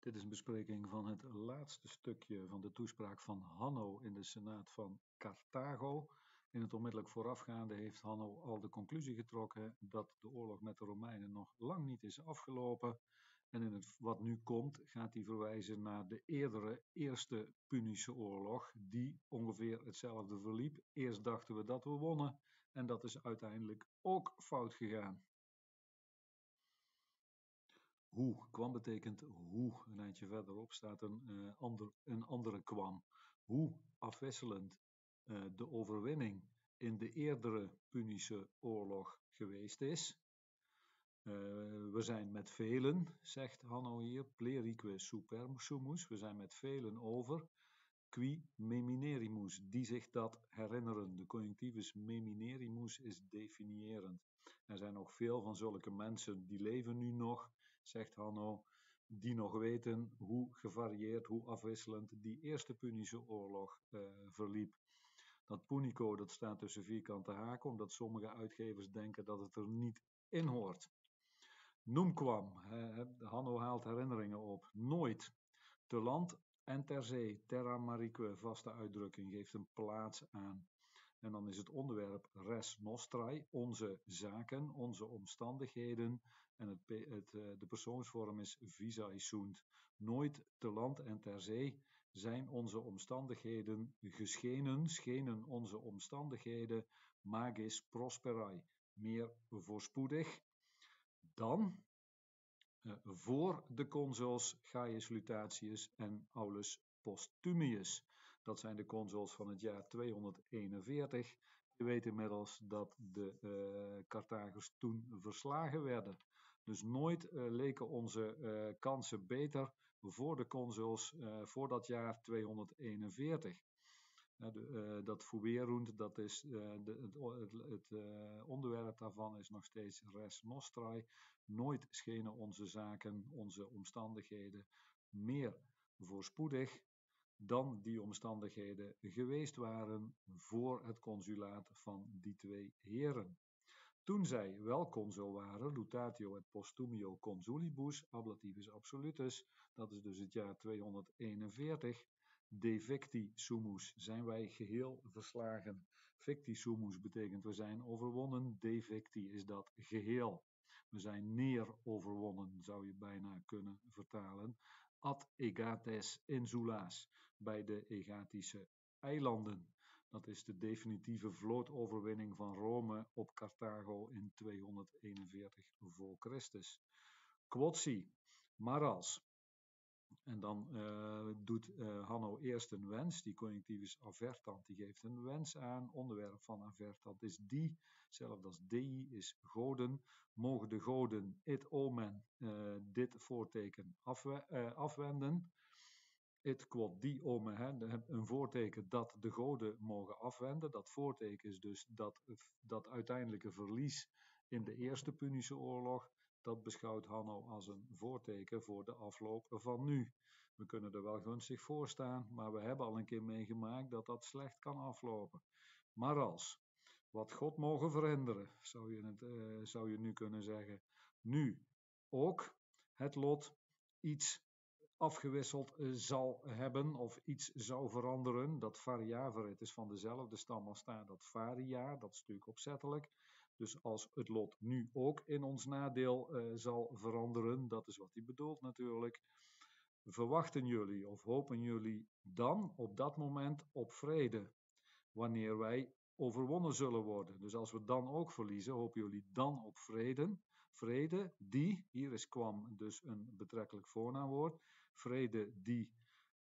Dit is een bespreking van het laatste stukje van de toespraak van Hanno in de Senaat van Carthago. In het onmiddellijk voorafgaande heeft Hanno al de conclusie getrokken dat de oorlog met de Romeinen nog lang niet is afgelopen. En in het wat nu komt gaat hij verwijzen naar de eerdere Eerste Punische Oorlog, die ongeveer hetzelfde verliep. Eerst dachten we dat we wonnen en dat is uiteindelijk ook fout gegaan. Hoe kwam betekent hoe. Een eindje verderop staat een andere kwam. Hoe afwisselend de overwinning in de eerdere Punische oorlog geweest is. We zijn met velen, zegt Hanno hier, plerique super sumus. We zijn met velen over. Qui meminerimus, die zich dat herinneren. De conjunctivus meminerimus is definiërend. Er zijn nog veel van zulke mensen die leven nu nog, zegt Hanno, die nog weten hoe gevarieerd, hoe afwisselend die Eerste Punische oorlog verliep. Dat punico, dat staat tussen vierkante haken, omdat sommige uitgevers denken dat het er niet in hoort. Numquam, Hanno haalt herinneringen op. Nooit, te land en ter zee, terra marique, vaste uitdrukking, geeft een plaats aan. En dan is het onderwerp res nostrae, onze zaken, onze omstandigheden. En de persoonsvorm is vis sunt. Nooit te land en ter zee zijn onze omstandigheden geschenen, schenen onze omstandigheden magis prosperae, meer voorspoedig dan voor de consuls Gaius Lutatius en Aulus Postumius. Dat zijn de consuls van het jaar 241. Je weet inmiddels dat de Carthagers toen verslagen werden. Dus nooit leken onze kansen beter voor de consuls voor dat jaar 241. Dat fuerunt, dat is het onderwerp daarvan is nog steeds res nostrae. Nooit schenen onze zaken, onze omstandigheden meer voorspoedig dan die omstandigheden geweest waren voor het consulaat van die twee heren. Toen zij wel consul waren, Lutatio et Postumio consulibus, ablativus absolutus, dat is dus het jaar 241, defecti sumus, zijn wij geheel verslagen. Victi sumus betekent we zijn overwonnen, defecti is dat geheel. We zijn neer overwonnen, zou je bijna kunnen vertalen. Ad Egates insulaas, bij de Egatische eilanden. Dat is de definitieve vlootoverwinning van Rome op Carthago in 241 voor Christus. Quotsi, maras. En dan doet Hanno eerst een wens, die conjunctivus avertant, die geeft een wens aan. Onderwerp van avertant is die, hetzelfde als dei, is goden. Mogen de goden, it omen, dit voorteken afwenden. It quod die omen, een voorteken dat de goden mogen afwenden. Dat voorteken is dus dat uiteindelijke verlies in de Eerste Punische oorlog. Dat beschouwt Hanno als een voorteken voor de afloop van nu. We kunnen er wel gunstig voor staan, maar we hebben al een keer meegemaakt dat dat slecht kan aflopen. Maar als, wat God mogen verhinderen, zou je nu kunnen zeggen. Nu ook het lot iets afgewisseld zal hebben of iets zou veranderen. Dat variaverit is van dezelfde stam als daar dat varia, dat is natuurlijk opzettelijk. Dus als het lot nu ook in ons nadeel zal veranderen, dat is wat hij bedoelt natuurlijk. Verwachten jullie of hopen jullie dan op dat moment op vrede, wanneer wij overwonnen zullen worden? Dus als we dan ook verliezen, hopen jullie dan op vrede? Vrede die, hier is kwam dus een betrekkelijk voornaamwoord, vrede die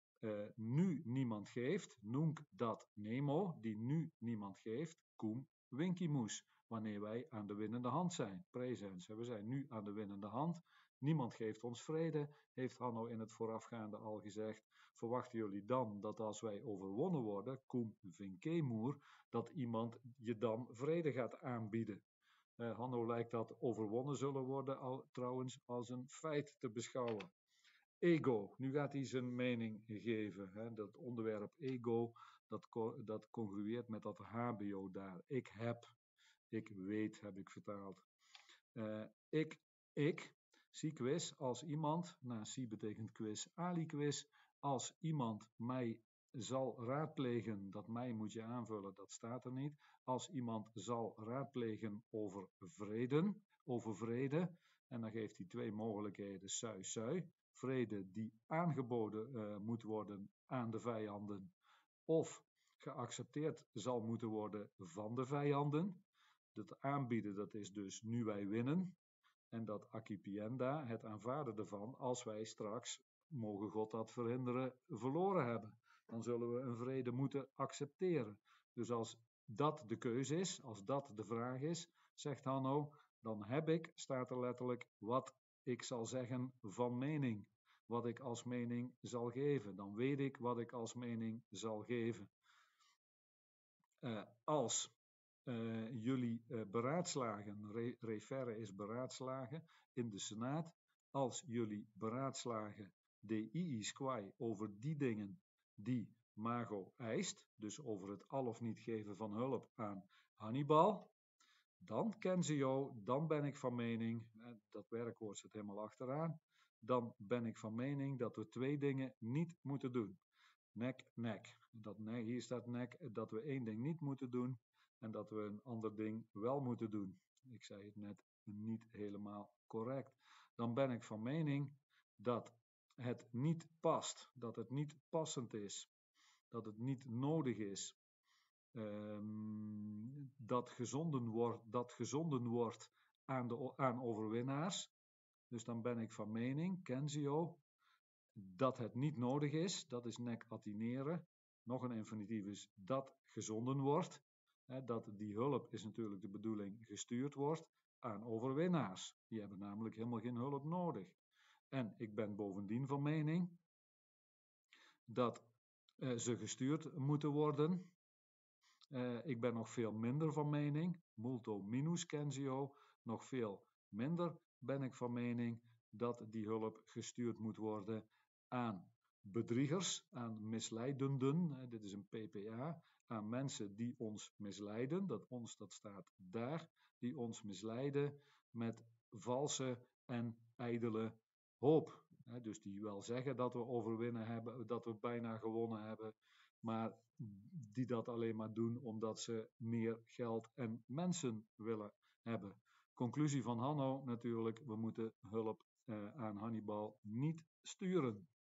nu niemand geeft, nunc dat nemo, die nu niemand geeft, cum vincimus, wanneer wij aan de winnende hand zijn. Presens, we zijn nu aan de winnende hand. Niemand geeft ons vrede, heeft Hanno in het voorafgaande al gezegd. Verwachten jullie dan dat als wij overwonnen worden, cum vincemur, dat iemand je dan vrede gaat aanbieden? Hanno lijkt dat overwonnen zullen worden trouwens als een feit te beschouwen. Ego, nu gaat hij zijn mening geven. Hè? Dat onderwerp ego, dat congrueert met dat HBO daar. Ik heb, ik weet, heb ik vertaald. Ik Si quiz, als iemand, si betekent quiz, ali quiz, als iemand mij zal raadplegen, dat mij moet je aanvullen, dat staat er niet. Als iemand zal raadplegen over vrede, en dan geeft hij twee mogelijkheden, sui, vrede die aangeboden moet worden aan de vijanden, of geaccepteerd zal moeten worden van de vijanden. Dat aanbieden, dat is dus nu wij winnen. En dat accipienda, het aanvaarden ervan, als wij straks, mogen God dat verhinderen, verloren hebben. Dan zullen we een vrede moeten accepteren. Dus als dat de keuze is, als dat de vraag is, zegt Hanno, dan heb ik, staat er letterlijk, wat ik zal zeggen van mening. Wat ik als mening zal geven. Dan weet ik wat ik als mening zal geven. Als jullie beraadslagen, referre is beraadslagen, in de Senaat, als jullie beraadslagen de iis quae over die dingen die Mago eist, dus over het al of niet geven van hulp aan Hannibal, dan Kenzio, dan ben ik van mening, dat werkwoord zit helemaal achteraan, dan ben ik van mening dat we twee dingen niet moeten doen. Nek. Hier staat nek, dat we één ding niet moeten doen en dat we een ander ding wel moeten doen. Ik zei het net niet helemaal correct. Dan ben ik van mening dat het niet past, dat het niet passend is, dat het niet nodig is, dat gezonden wordt aan overwinnaars. Dus dan ben ik van mening, Kenzio, dat het niet nodig is, dat is nek attineren. Nog een infinitief is dat gezonden wordt. Dat die hulp is natuurlijk de bedoeling gestuurd wordt aan overwinnaars. Die hebben namelijk helemaal geen hulp nodig. En ik ben bovendien van mening dat ze gestuurd moeten worden. Ik ben nog veel minder van mening, multo minus Kenzio, nog veel minder ben ik van mening dat die hulp gestuurd moet worden aan bedriegers, aan misleidenden, dit is een PPA, aan mensen die ons misleiden, dat staat daar, die ons misleiden met valse en ijdele hoop. Dus die wel zeggen dat we overwinnen hebben, dat we bijna gewonnen hebben, maar die dat alleen maar doen omdat ze meer geld en mensen willen hebben. Conclusie van Hanno natuurlijk, we moeten hulp aan Hannibal niet sturen.